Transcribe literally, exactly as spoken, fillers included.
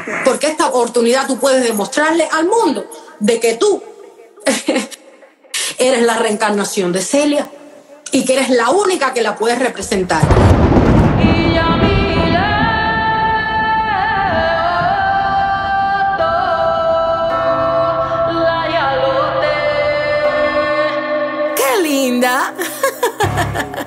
Porque esta oportunidad tú puedes demostrarle al mundo de que tú eres la reencarnación de Celia y que eres la única que la puedes representar. ¡Qué linda!